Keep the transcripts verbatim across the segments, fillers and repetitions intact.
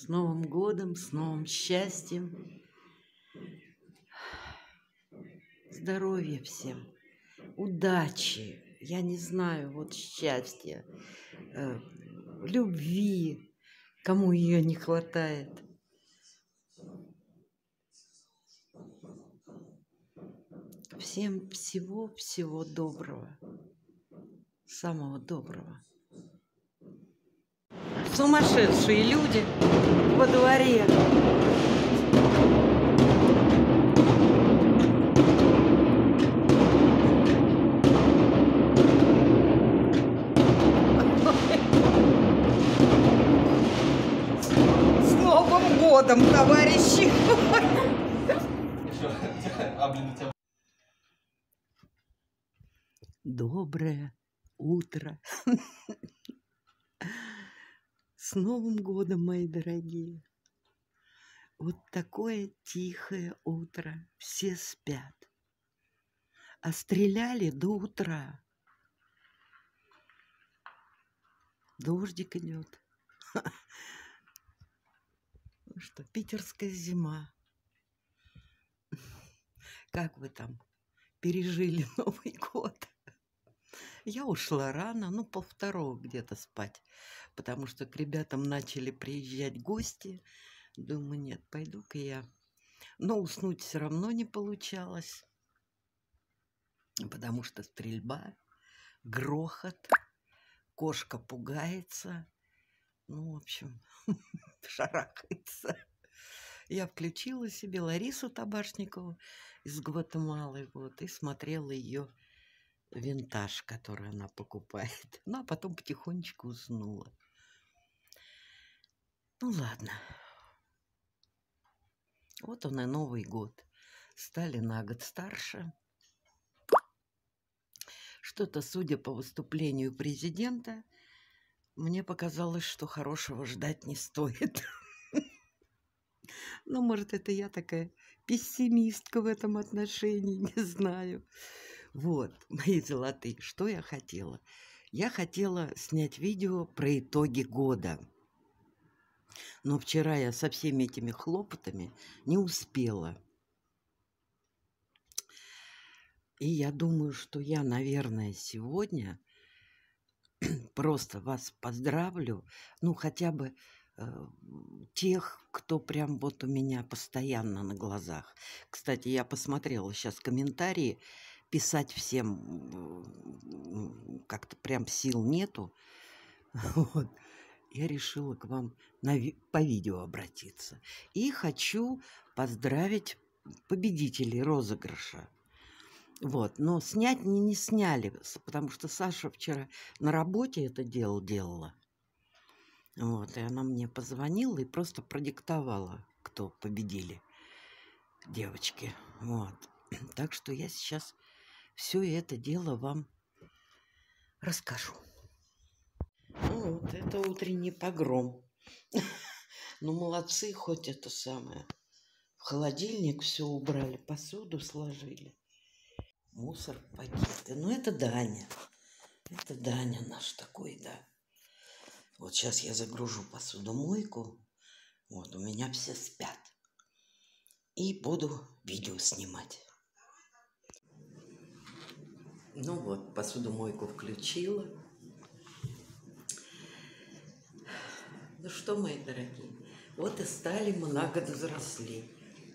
С Новым годом, с новым счастьем. Здоровья всем. Удачи. Я не знаю, вот счастья. Э, любви. Кому ее не хватает. Всем всего-всего доброго. Самого доброго. Сумасшедшие люди во дворе. С Новым годом, товарищи! Доброе утро. С Новым годом, мои дорогие. Вот такое тихое утро. Все спят. А стреляли до утра. Дождик идет. Ну что, питерская зима. Как вы там пережили Новый год? Я ушла рано, ну, полвторого где-то спать, потому что к ребятам начали приезжать гости. Думаю, нет, пойду-ка я. Но уснуть все равно не получалось, потому что стрельба, грохот, кошка пугается, ну, в общем, шарахается. Я включила себе Ларису Табашникову из Гватемалы, вот, и смотрела ее винтаж, который она покупает. Ну, а потом потихонечку уснула. Ну, ладно. Вот он и Новый год. Стали на год старше. Что-то, судя по выступлению президента, мне показалось, что хорошего ждать не стоит. Ну, может, это я такая пессимистка в этом отношении, не знаю. Вот, мои золотые, что я хотела? Я хотела снять видео про итоги года. Но вчера я со всеми этими хлопотами не успела. И я думаю, что я, наверное, сегодня просто вас поздравлю, ну, хотя бы э, тех, кто прям вот у меня постоянно на глазах. Кстати, я посмотрела сейчас комментарии, писать всем как-то прям сил нету. Вот. Я решила к вам на ви по видео обратиться. И хочу поздравить победителей розыгрыша. Вот, но снять не, не сняли, потому что Саша вчера на работе это дело делала. Вот, и она мне позвонила и просто продиктовала, кто победили девочки. Вот. Так что я сейчас все это дело вам расскажу. Ну, вот это утренний погром. Ну, молодцы, хоть это самое. В холодильник все убрали, посуду сложили. Мусор, пакеты. Ну, это Даня. Это Даня наш такой, да. Вот сейчас я загружу посудомойку. Вот, у меня все спят. И буду видео снимать. Ну вот, посудомойку включила. Ну что, мои дорогие, вот и стали мы на год взрослее.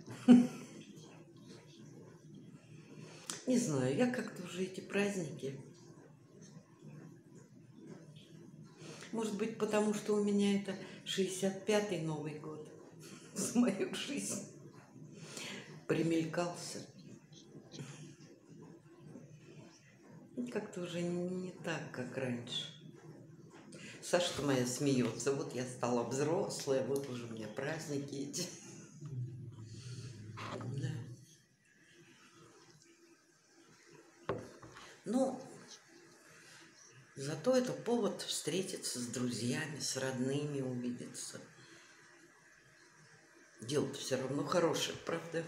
Не знаю, я как-то уже эти праздники... Может быть, потому что у меня это шестьдесят пятый Новый год с мою жизнь примелькался. Как-то уже не так, как раньше. Саша моя смеется. Вот я стала взрослая, вот уже у меня праздники эти. Да. Ну, зато это повод встретиться с друзьями, с родными, увидеться. Дело-то все равно хорошее, правда?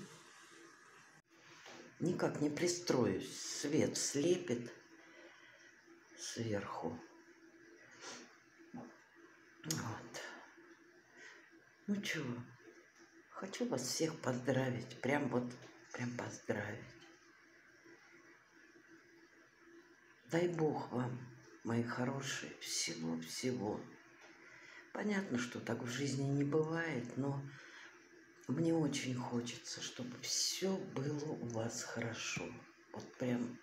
Никак не пристроюсь. Свет слепит сверху. Вот. Ну чего, хочу вас всех поздравить, прям вот, прям поздравить. Дай Бог вам, мои хорошие, всего-всего. Понятно, что так в жизни не бывает, но мне очень хочется, чтобы все было у вас хорошо. Вот прям,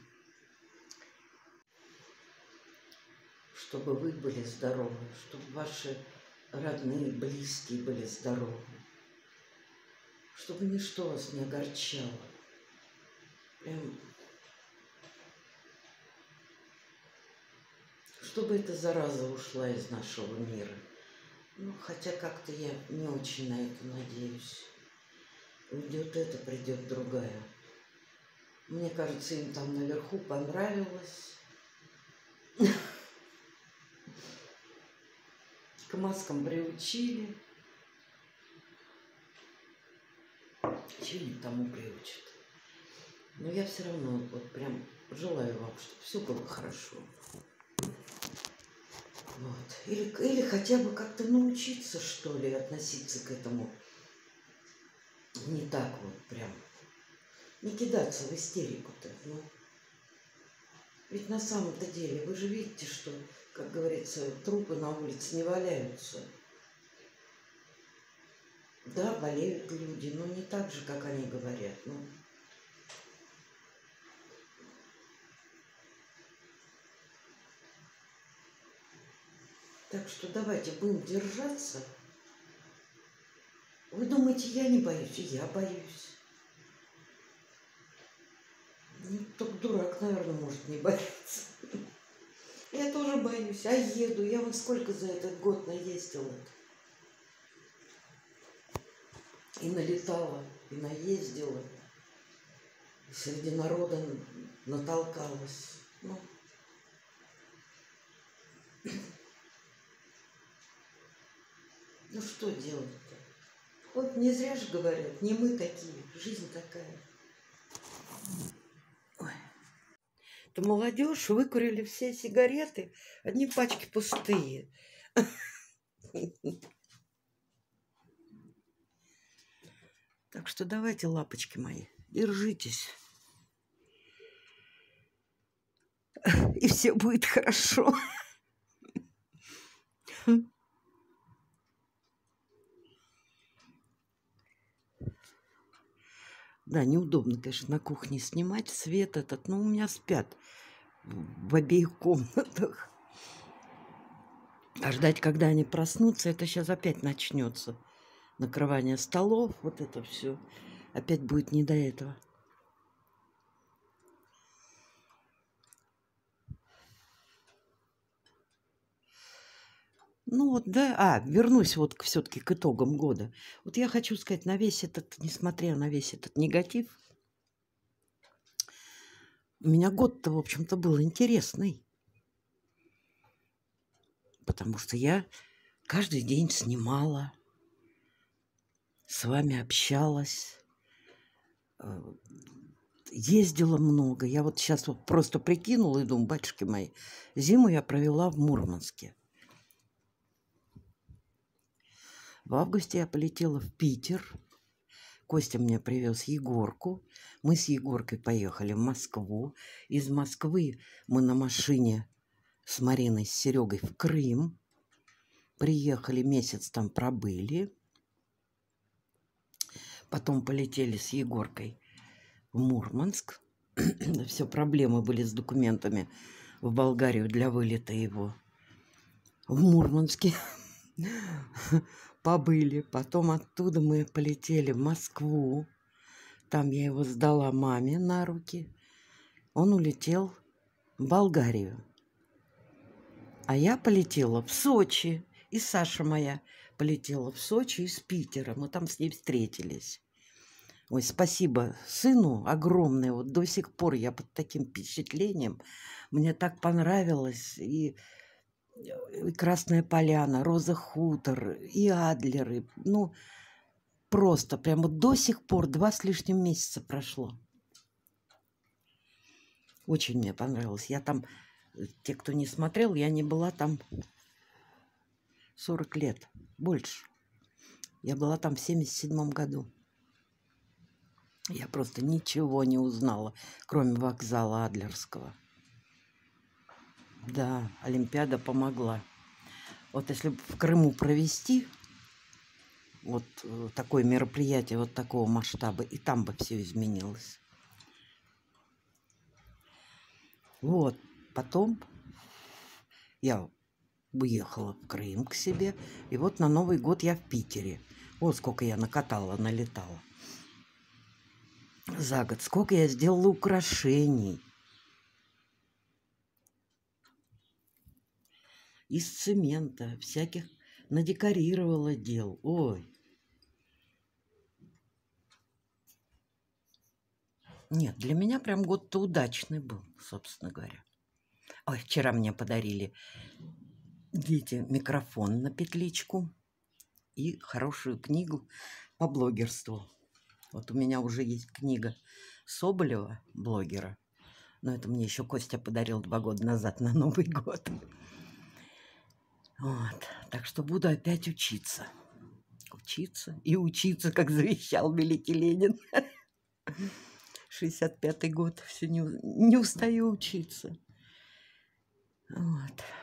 чтобы вы были здоровы, чтобы ваши родные, близкие были здоровы, чтобы ничто вас не огорчало. Прям, чтобы эта зараза ушла из нашего мира. Ну, хотя как-то я не очень на это надеюсь. Уйдет это, придет другая. Мне кажется, им там наверху понравилось. К маскам приучили. Чего не тому приучат. Но я все равно вот прям желаю вам, чтобы все было хорошо. Вот. Или, или хотя бы как-то научиться, что ли, относиться к этому не так вот прям. Не кидаться в истерику-то. Ну, ведь на самом-то деле вы же видите, что, как говорится, трупы на улице не валяются. Да, болеют люди, но не так же, как они говорят. Ну, так что давайте будем держаться. Вы думаете, я не боюсь? И я боюсь. Ну, только дурак, наверное, может не бояться. Я тоже боюсь, а еду. Я вот сколько за этот год наездила. И налетала, и наездила. И среди народа натолкалась. Ну, ну что делать-то? Вот не зря же говорят, не мы такие, жизнь такая. Ой. То молодежь выкурили все сигареты, одни пачки пустые. Так что давайте, лапочки мои, держитесь. И все будет хорошо. Да, неудобно, конечно, на кухне снимать свет этот. Но у меня спят в обеих комнатах. А ждать, когда они проснутся, это сейчас опять начнется. Накрывание столов, вот это все. Опять будет не до этого. Ну вот, да, а, вернусь вот все-таки к итогам года. Вот я хочу сказать, на весь этот, несмотря на весь этот негатив, у меня год-то, в общем-то, был интересный. Потому что я каждый день снимала, с вами общалась, ездила много. Я вот сейчас вот просто прикинула и думаю, батюшки мои, зиму я провела в Мурманске. В августе я полетела в Питер. Костя мне привез Егорку. Мы с Егоркой поехали в Москву. Из Москвы мы на машине с Мариной, с Серегой в Крым. Приехали, месяц там пробыли. Потом полетели с Егоркой в Мурманск. Все проблемы были с документами в Болгарию для вылета его. В Мурманске побыли. Потом оттуда мы полетели в Москву. Там я его сдала маме на руки. Он улетел в Болгарию. А я полетела в Сочи. И Саша моя полетела в Сочи из Питера. Мы там с ней встретились. Ой, спасибо сыну огромное. Вот до сих пор я под таким впечатлением. Мне так понравилось. И, и Красная Поляна, Роза Хутор, и Адлеры. Ну, просто прямо до сих пор два с лишним месяца прошло. Очень мне понравилось. Я там, те, кто не смотрел, я не была там сорок лет, больше. Я была там в семьдесят седьмом году. Я просто ничего не узнала, кроме вокзала Адлерского. Да, Олимпиада помогла. Вот если в Крыму провести вот такое мероприятие вот такого масштаба, и там бы все изменилось. Вот, потом я уехала в Крым к себе, и вот на Новый год я в Питере. Вот сколько я накатала, налетала. За год. Сколько я сделала украшений. Из цемента, всяких надекорировала дел. Ой. Нет, для меня прям год-то удачный был, собственно говоря. Ой, вчера мне подарили дети микрофон на петличку и хорошую книгу по блогерству. Вот у меня уже есть книга Соболева, блогера. Но это мне еще Костя подарил два года назад на Новый год. Вот. Так что буду опять учиться. Учиться и учиться, как завещал великий Ленин. шестьдесят пятый год. Все не, не устаю учиться. Вот.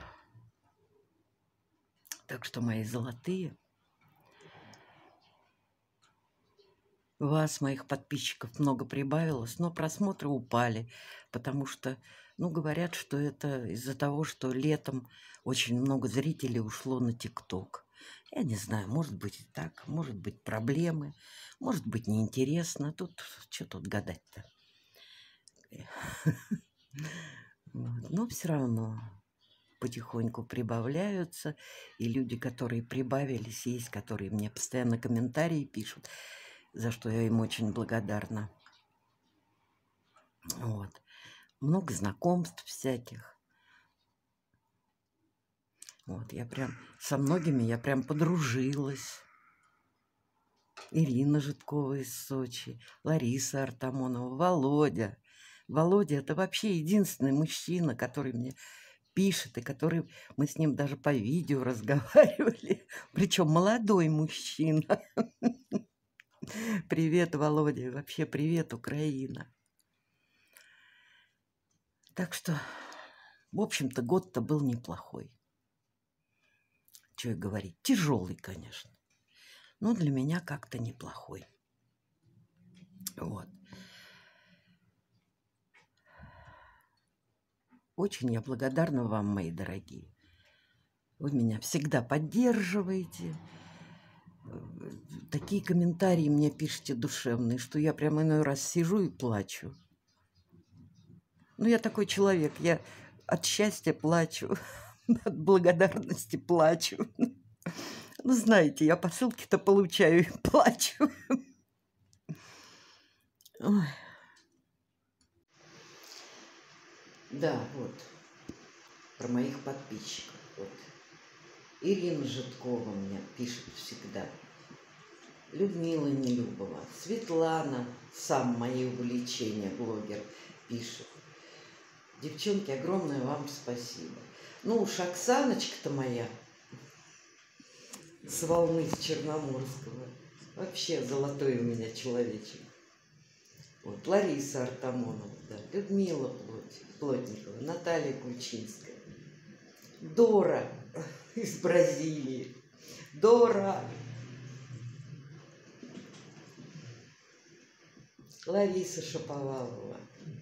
Так что, мои золотые, вас, моих подписчиков, много прибавилось, но просмотры упали, потому что, ну, говорят, что это из-за того, что летом очень много зрителей ушло на ТикТок. Я не знаю, может быть и так, может быть проблемы, может быть неинтересно. Тут, что тут гадать-то? Но все равно потихоньку прибавляются, и люди, которые прибавились, есть, которые мне постоянно комментарии пишут, за что я им очень благодарна. Вот. Много знакомств всяких. Вот, я прям со многими я прям подружилась. Ирина Житкова из Сочи, Лариса Артамонова, Володя. Володя – это вообще единственный мужчина, который мне пишет, и который мы с ним даже по видео разговаривали. Причем молодой мужчина. Привет, Володя. Вообще привет, Украина. Так что, в общем-то, год-то был неплохой. Что и говорить. Тяжелый, конечно. Но для меня как-то неплохой. Вот. Очень я благодарна вам, мои дорогие. Вы меня всегда поддерживаете. Такие комментарии мне пишете душевные, что я прямо иной раз сижу и плачу. Ну, я такой человек. Я от счастья плачу, от благодарности плачу. Ну, знаете, я посылки-то получаю и плачу. Ой. Да, вот. Про моих подписчиков. Вот. Ирина Житкова мне пишет всегда. Людмила Нелюбова. Светлана, сам мои увлечения, блогер, пишет. Девчонки, огромное вам спасибо. Ну уж Оксаночка-то моя с волны с Черноморского. Вообще золотой у меня человечек. Вот, Лариса Артамонова, да, Людмила Плоть, Плотникова, Наталья Кульчинская, Дора из Бразилии, Дора, Лариса Шаповалова,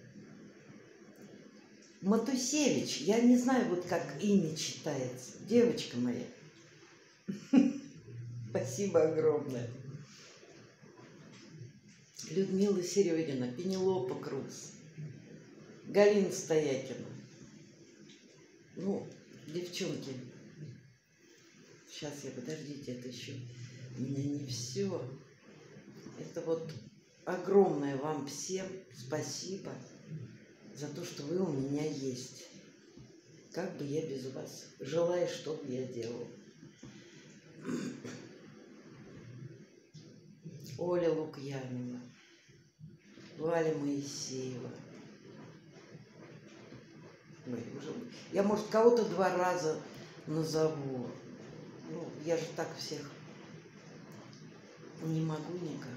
Матусевич, я не знаю, вот как имя читается, девочка моя, спасибо огромное. Людмила Серегина, Пенелопа Круз, Галина Стоякина. Ну, девчонки, сейчас я, подождите, это еще у меня не все. Это вот огромное вам всем спасибо за то, что вы у меня есть. Как бы я без вас жила и что бы я делала. Оля Лукьянова, Валя Моисеева. Ой, уже... Я, может, кого-то два раза назову. Ну, я же так всех Не могу никак.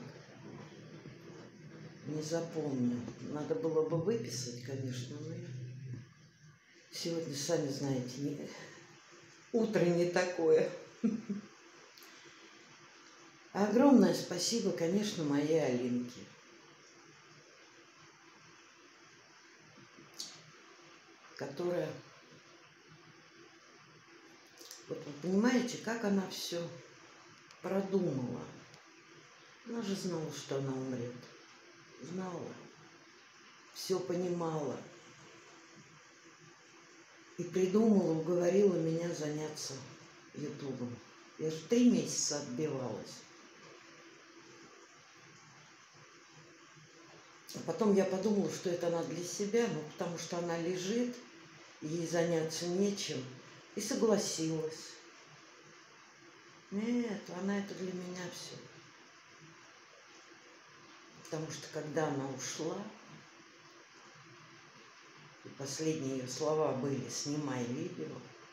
Не запомню. Надо было бы выписать, конечно, но я... Сегодня, сами знаете, не... утро не такое. Огромное спасибо, конечно, моей Алинке. Которая... Вот вы понимаете, как она все продумала. Она же знала, что она умрет. Знала. Все понимала. И придумала, уговорила меня заняться ютубом. Я же три месяца отбивалась. А потом я подумала, что это она для себя, ну, потому что она лежит, ей заняться нечем, и согласилась. Нет, она это для меня все. Потому что когда она ушла, и последние ее слова были «снимай видео»,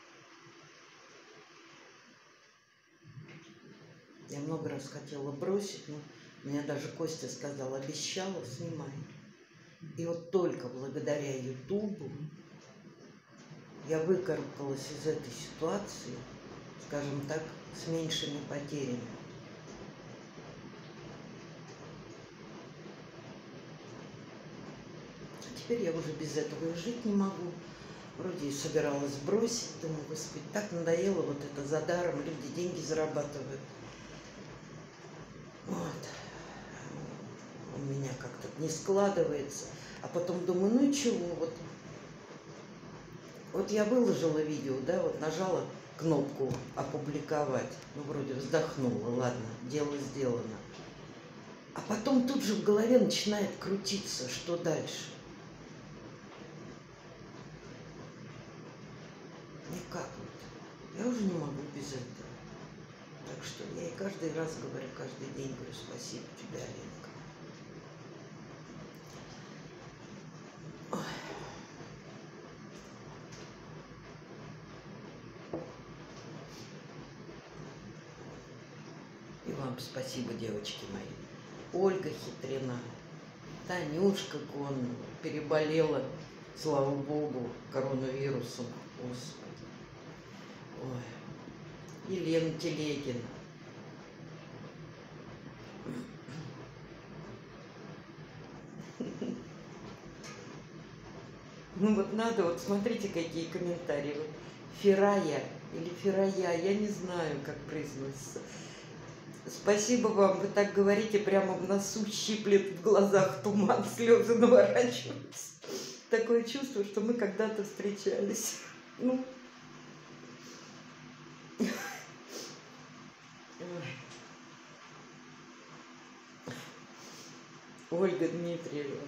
я много раз хотела бросить, но мне даже Костя сказал, обещала, снимай. И вот только благодаря ютубу я выкарабкалась из этой ситуации, скажем так, с меньшими потерями. А теперь я уже без этого и жить не могу. Вроде и собиралась бросить, думаю, господи, так надоело вот это за даром, люди деньги зарабатывают. Вот. У меня как-то не складывается. А потом думаю, ну и чего, вот. Вот я выложила видео, да, вот нажала кнопку «Опубликовать». Ну, вроде вздохнула, ладно, дело сделано. А потом тут же в голове начинает крутиться, что дальше. Никак вот. Я уже не могу без этого. Так что я и каждый раз говорю, каждый день говорю, спасибо тебе, Алинка. Ой. И вам спасибо, девочки мои. Ольга Хитрина, Танюшка Конова переболела, слава богу, коронавирусом. Господи. Ой. Елена Телегина. Ну вот надо, вот смотрите, какие комментарии. Вот Фирая или Фирая, я не знаю, как произносится. Спасибо вам, вы так говорите, прямо в носу щиплет, в глазах туман, слезы наворачиваются. Такое чувство, что мы когда-то встречались. Ну. Ольга Дмитриева.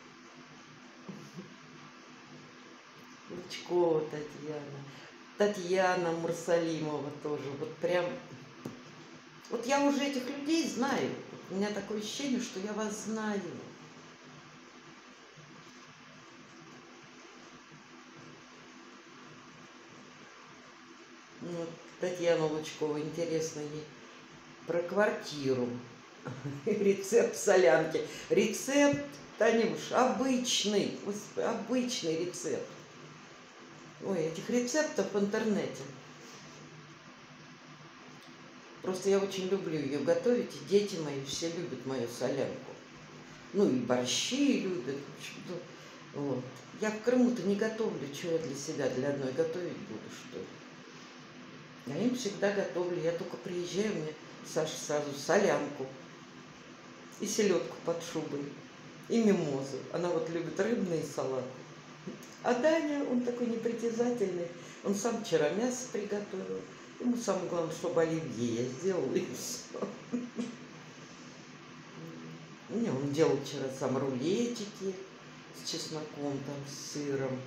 Лучкова Татьяна. Татьяна Мурсалимова тоже. Вот прям... Вот я уже этих людей знаю. У меня такое ощущение, что я вас знаю. Ну, Татьяна Лучкова, интересно ей про квартиру. Рецепт солянки. Рецепт, Танюш, обычный. Обычный рецепт. Ой, этих рецептов в интернете. Просто я очень люблю ее готовить, и дети мои все любят мою солянку. Ну и борщи любят. Вот. Я в Крыму-то не готовлю, чего я для себя, для одной готовить буду, что ли. Я им всегда готовлю. Я только приезжаю, мне Саша сразу солянку и селедку под шубой, и мимозу. Она вот любит рыбные салаты. А Даня, он такой непритязательный. Он сам вчера мясо приготовил. Ему самое главное, чтобы оливье я сделала, и все. Не, он делал вчера сам рулетики с чесноком, там, с сыром,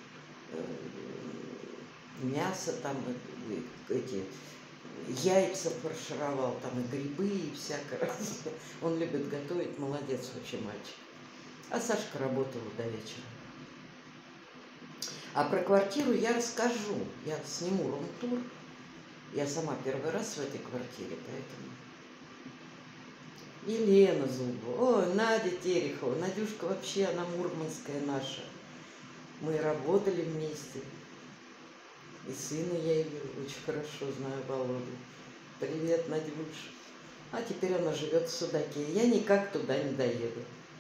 мясо там, эти яйца фаршировал, там и грибы, и всякое разное. Он любит готовить, молодец вообще мальчик. А Сашка работала до вечера. А про квартиру я расскажу. Я сниму рум-тур. Я сама первый раз в этой квартире, поэтому Елена Зубова, ой, Надя Терехова. Надюшка вообще, она мурманская наша. Мы работали вместе. И сына я ее очень хорошо знаю, Володю. Привет, Надюш. А теперь она живет в Судаке. Я никак туда не доеду.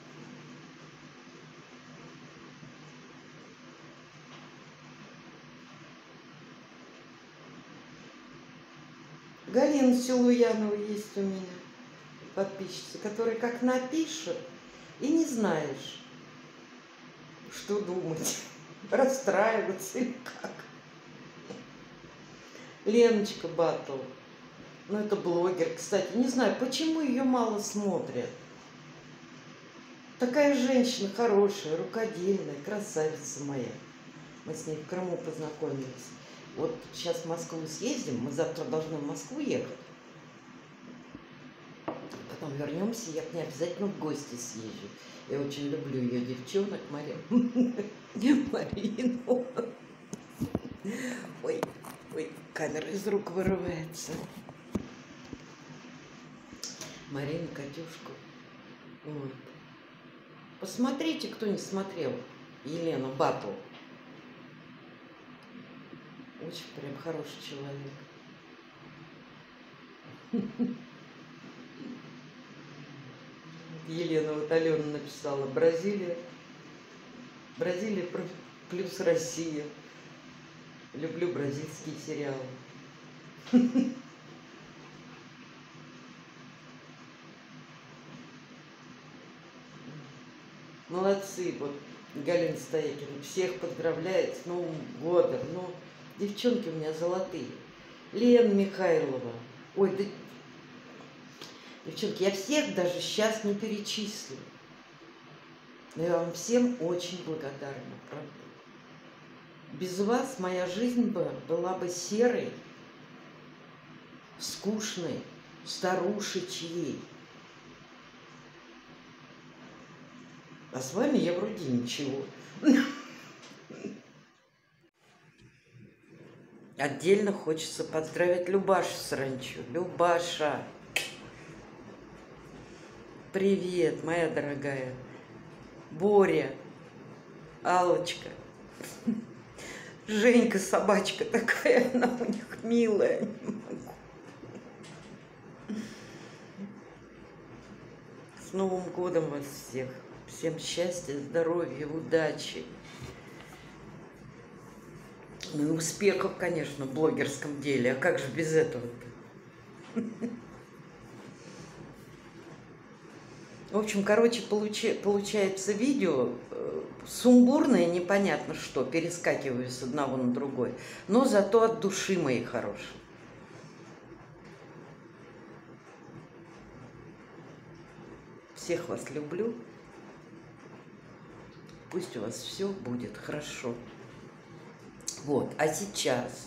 Галина Силуянова есть у меня, подписчица, которая как напишет, и не знаешь, что думать, расстраиваться или как. Леночка Батл. Ну, это блогер, кстати. Не знаю, почему ее мало смотрят. Такая женщина хорошая, рукодельная, красавица моя. Мы с ней в Крыму познакомились. Вот сейчас в Москву съездим, мы завтра должны в Москву ехать. Потом вернемся, я к ней обязательно в гости съезжу. Я очень люблю ее девчонок, Марину. Марину. Ой, ой, камера из рук вырывается. Марину, Катюшку. Вот. Посмотрите, кто не смотрел. Елена Батл. Очень прям хороший человек. Елена вот Алена написала: Бразилия. Бразилия плюс Россия. Люблю бразильские сериалы. Молодцы, вот Галина Стоякина всех поздравляет с Новым годом. Ну, девчонки у меня золотые. Лена Михайлова. Ой, да... Девчонки, я всех даже сейчас не перечислю. Но я вам всем очень благодарна, правда. Без вас моя жизнь бы была бы серой, скучной, старушечьей. А с вами я вроде ничего. Отдельно хочется поздравить Любашу Саранчу. Любаша, привет, моя дорогая. Боря, Аллочка, Женька, собачка такая, она у них милая, не могу. С Новым годом вас всех. Всем счастья, здоровья, удачи. Ну и успехов, конечно, в блогерском деле. А как же без этого-то? В общем, короче, получи, получается видео сумбурное, непонятно что, перескакиваю с одного на другой, но зато от души моей хорошие. Всех вас люблю. Пусть у вас все будет хорошо. Вот, а сейчас,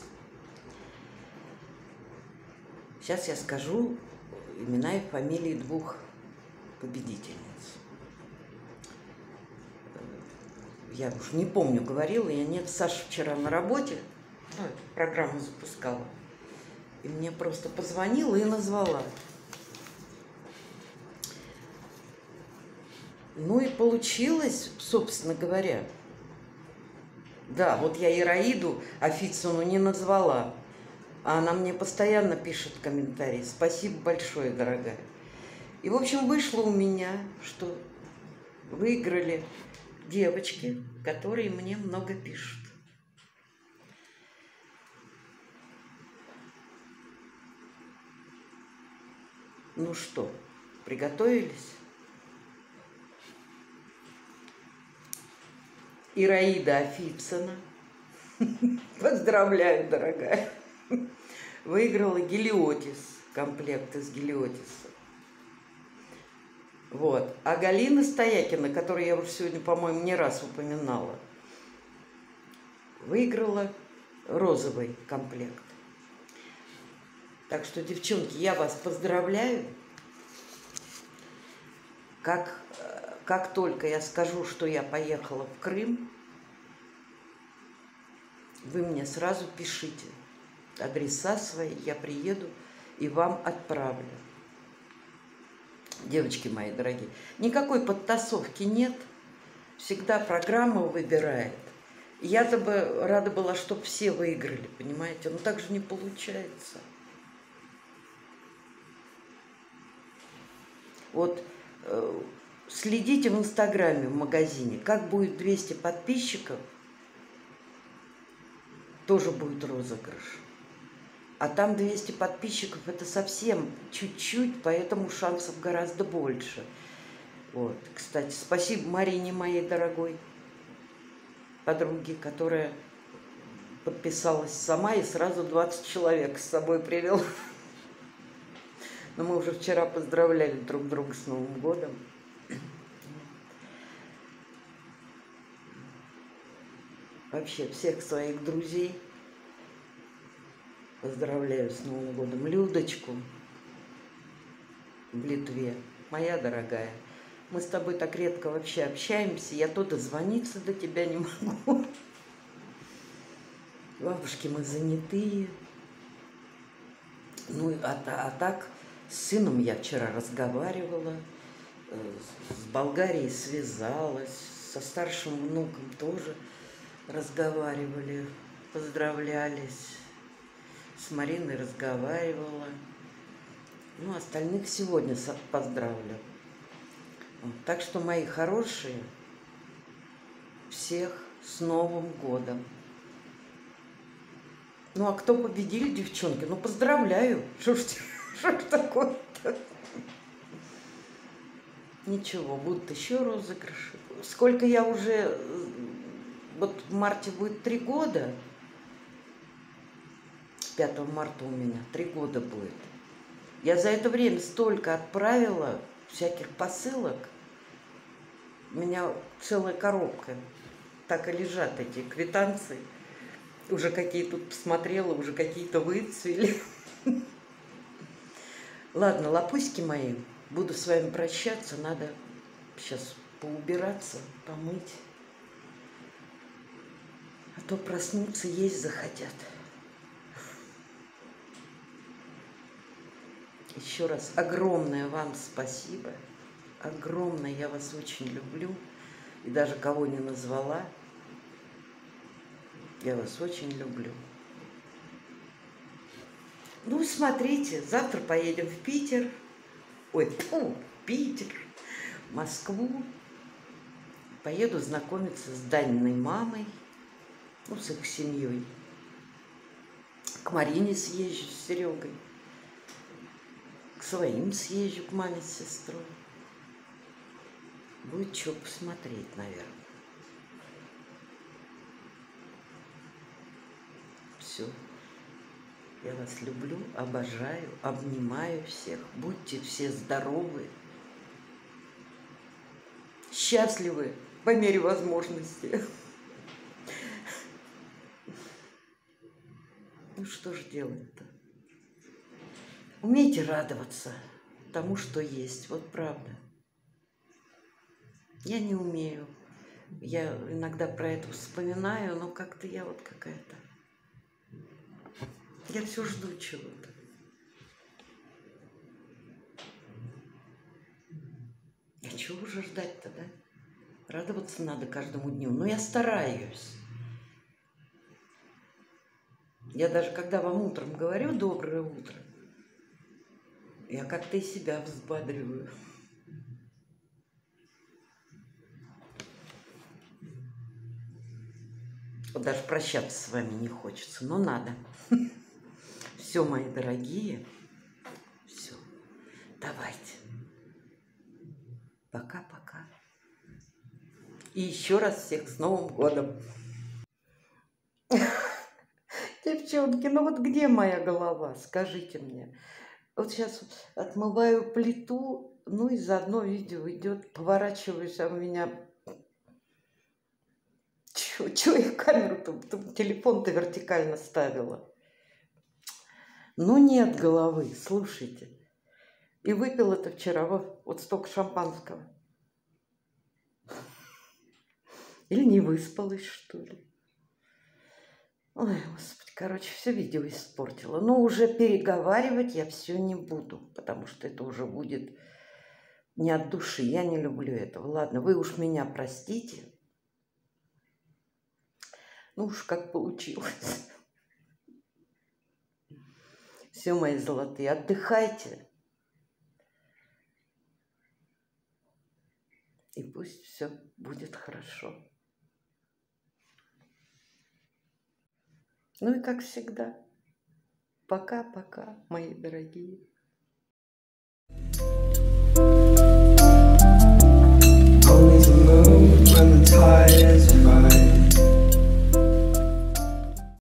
сейчас я скажу имена и фамилии двух победительниц. Я уж не помню, говорила я, нет, Саша вчера на работе, ну, программу запускала, и мне просто позвонила и назвала. Ну и получилось, собственно говоря. Да, вот я Ираиду Афицыну не назвала, а она мне постоянно пишет комментарии. Спасибо большое, дорогая. И, в общем, вышло у меня, что выиграли девочки, которые мне много пишут. Ну что, приготовились? Ираида Афицына, поздравляю, дорогая, выиграла Гелиотис, комплект из Гелиотиса. Вот. А Галина Стоякина, которую я уже сегодня, по-моему, не раз упоминала, выиграла розовый комплект. Так что, девчонки, я вас поздравляю. Как... Как только я скажу, что я поехала в Крым, вы мне сразу пишите адреса свои, я приеду и вам отправлю. девочки мои дорогие, никакой подтасовки нет. Всегда программа выбирает. Я-то бы рада была, чтобы все выиграли, понимаете? Но так же не получается. Вот э, следите в Инстаграме, в магазине. Как будет двести подписчиков, тоже будет розыгрыш. А там двести подписчиков, это совсем чуть-чуть, поэтому шансов гораздо больше. Вот. Кстати, спасибо Марине, моей дорогой подруге, которая подписалась сама и сразу двадцать человек с собой привела. Но мы уже вчера поздравляли друг друга с Новым годом. Вообще всех своих друзей поздравляю с Новым годом. Людочку в Литве, моя дорогая. Мы с тобой так редко вообще общаемся. Я то дозвониться до тебя не могу. Бабушки, мы занятые. Ну, а, а так, с сыном я вчера разговаривала, с Болгарией связалась, со старшим внуком тоже разговаривали, поздравлялись. С Мариной разговаривала. Ну, остальных сегодня поздравлю. Вот. Так что, мои хорошие, всех с Новым годом. Ну, а кто победили, девчонки? Ну, поздравляю. Что ж, что ж такое-то? Ничего, будут еще розыгрыши. Сколько я уже... Вот в марте будет три года. пятого марта у меня три года будет. Я за это время столько отправила всяких посылок. У меня целая коробка. Так и лежат эти квитанции. Уже какие тут посмотрела, уже какие-то выцвели. Ладно, лапуськи мои, буду с вами прощаться. Надо сейчас поубираться, помыть. А то проснуться, есть захотят. Еще раз огромное вам спасибо. Огромное, я вас очень люблю. И даже кого не назвала, я вас очень люблю. Ну, смотрите, завтра поедем в Питер. Ой, фу, Питер, Москву. Поеду знакомиться с Даниной мамой, ну, с их семьей. К Марине съезжу с Серегой. К своим съезжу, к маме с сестрой. Будет что посмотреть, наверное. Все. Я вас люблю, обожаю, обнимаю всех. Будьте все здоровы, счастливы по мере возможности. Ну что же делать-то? Умейте радоваться тому, что есть. Вот правда. Я не умею. Я иногда про это вспоминаю, но как-то я вот какая-то... Я все жду чего-то. А чего уже ждать-то, да? Радоваться надо каждому дню. Но я стараюсь. Я даже когда вам утром говорю «доброе утро», я как-то и себя взбадриваю. Вот даже прощаться с вами не хочется, но надо. Все, мои дорогие, все, давайте. Пока-пока. И еще раз всех с Новым годом. Девчонки, ну вот где моя голова, скажите мне. Вот сейчас отмываю плиту, ну и заодно видео идет, поворачиваюсь, а у меня... Чего, чего я камеру-то, телефон-то вертикально ставила? Ну нет головы, слушайте. И выпил это вчера вот, вот столько шампанского. Или не выспалась, что ли? Ой, Господи, короче, все видео испортила. Но уже переговаривать я все не буду, потому что это уже будет не от души. Я не люблю этого. Ладно, вы уж меня простите. Ну уж как получилось. Все, мои золотые, отдыхайте. И пусть все будет хорошо. Ну и как всегда, пока-пока, мои дорогие. Only to move when the tide is